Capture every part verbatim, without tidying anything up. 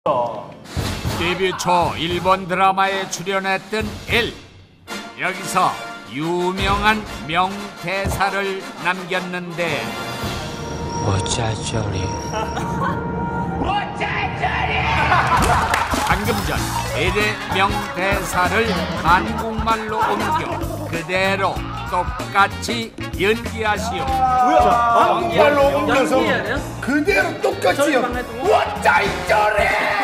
데뷔 초 일본 드라마에 출연했던 엘. 여기서 유명한 명대사를 남겼는데 어쩌저리 어쩌저리 방금 전 엘의 명대사를 한국말로 옮겨 그대로 똑같이 연기하시오. 한국말로 옮겨서 그대로 똑같이요. 어쩌저리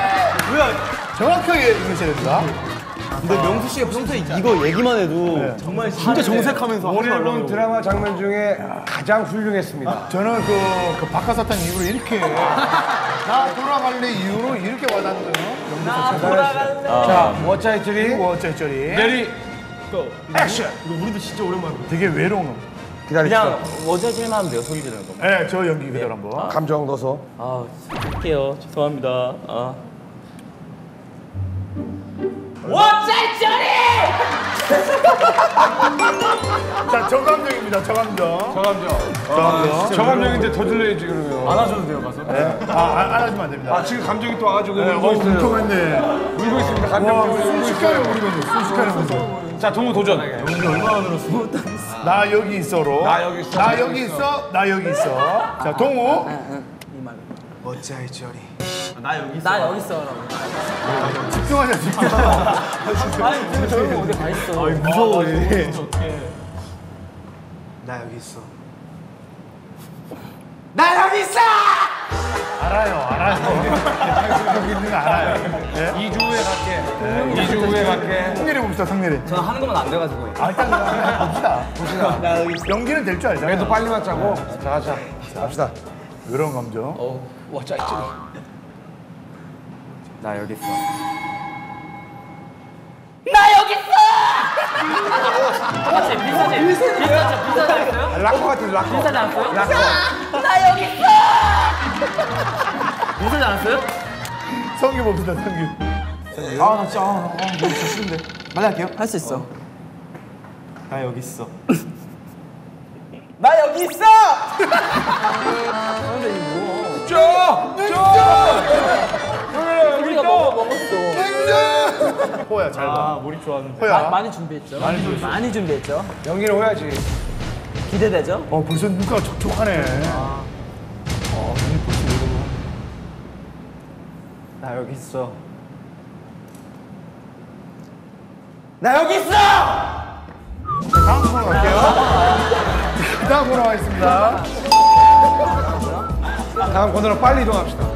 정확하게 읽으셔야 됩니다. 근데 명수 씨가 평소에 이거 얘기만 해도 네. 정말 진짜 정색하면서 일본 드라마 장면 중에 가장 훌륭했습니다. 저는 그, 그 박하사탕 이후로 이렇게 나 돌아갈래 이후로 이렇게 와닿는 나 돌아갈래. 자, 워짜이쩌리 워짜이쩌리 레디 고 액션. 이거 우리도 진짜 오랜만에 되게 외로운 기다리시죠. 그냥 워저질만 하면 돼요. 소리 지르는 거. 네, 저 연기 그대로 한번. 감정 넣어서. 아, 할게요. 죄송합니다. 아. 워저질이! 자, 저 감정입니다. 저 감정. 저 감정. 저 감정. 저 감정인데 더 들려야지 그러면. 안아줘도 돼요, 가서? 네. 아, 안, 안 하시면 안 됩니다. 아, 지금 감정이 또 와가지고 네, 울고 어, 있어요. 울컥했네. 울고 있습니다. 감정 울고 순식간에 있어요. 울고 있네. 순식간에 울고 있어. 자, 동우 도전. 연기 얼마나 늘었어? 나 여기 있어로. 나 여기 있어. 나 여기 있어. 나 여기 있어. 자, 동우. 어쩌이쩌리 나 여기 있어. 나 여기 있어라고. 집중하자, 집중하자. 아니, 근데 저희 어디 가 있어? 아이, 무서워, 얘. 나 여기 있어. 나 여기 있어! 알아요, 알아요. 여기 있는 거 알아요. 네? 이 주 후에 갈게. 이 주 후에 갈게. 성렬이 봅시다, 성렬이. 저는 하는 것만 안 돼가지고. 아, 일단 그냥 봅시다. 봅시다. 나 여기 연기는 될 줄 알잖아요. 그래도 빨리 맞자고. 자, 가자. 갑시다. 이런 감정. 어, 워저질이. 나 여기 있어. 나 여기 있어! 똑같이 비슷하지? 비슷하죠? 비슷하지 않았어요? 락커 같은 락커. 비슷하지 않았어요? 락커. 나 여기 있어! 비슷하지 않았어요? 성규 봅시다, 성규. 아, 나 진짜, 아, 아, 너무 진짜 싫은데. 빨리 할게요. 할 수 있어. 나 여기 있어. 나 여기 있어! 쪼! 쪼! 우리가 먹어, 먹었어. 호야, 잘 봐. 아, 몰입 좋아하는데. 호야. 많이 준비했죠? 많이 준비했죠? 많이 준비했죠? 연기를 해야지. 기대되죠? 어, 벌써 눈가가 촉촉하네. 나 여기 있어. 나 여기 있어! 다음 코너 갈게요. 다음 코너 가겠습니다. 다음 코너로 빨리 이동합시다.